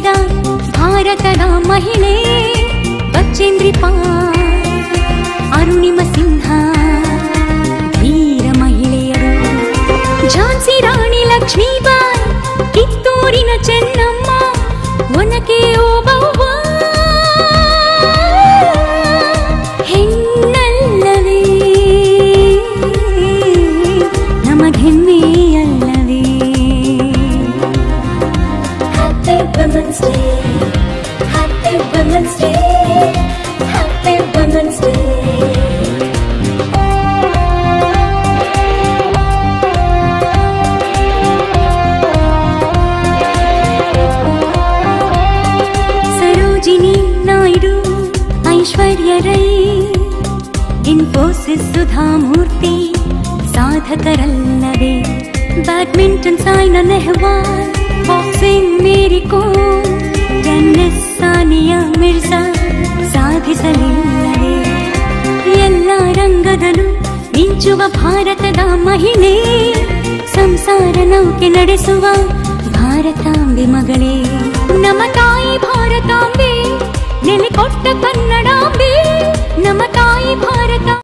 ಮೆರೆದ ಭಾರತದ ಮಹಿಳೆ ಬಚೇಂದ್ರಿ ಪಾಲ್, ಅರುಣಿಮ ಸಿಂಹ ಧೀರ ಮಹಿಳೆಯರು, ಝಾನ್ಸಿ ರಾಣಿ ಲಕ್ಷ್ಮೀಬಾಯಿ, ಕಿತ್ತೂರಿನ ಚೆನ್ನಮ್ಮ, ಒನಕೆ ಓಬವ್ವ. ಹೆಣ್ಣಲ್ಲವೇ ನಮಗೆಮ್ಮೆಯಲ್ಲವೇ? Happy women's day, happy women's day, happy women's day. Aishwarya Rai, Infosys Sudha Murthy ಸಾಧಕರಲ್ಲವೇ? Badminton Saina Nehwal, boxing Mary Kom, tennis Sania Mirza ಸಾಧಿಸಲಿಲ್ಲವೇ? ಎಲ್ಲ ರಂಗದಲ್ಲೂ ಮಿಂಚುವ ಭಾರತದ ಮಹಿಳೆ, ಸಂಸಾರ ನೌಕೆ ನಡೆಸುವ ಭಾರತಾಂಬೆ ಮಗಳೇ.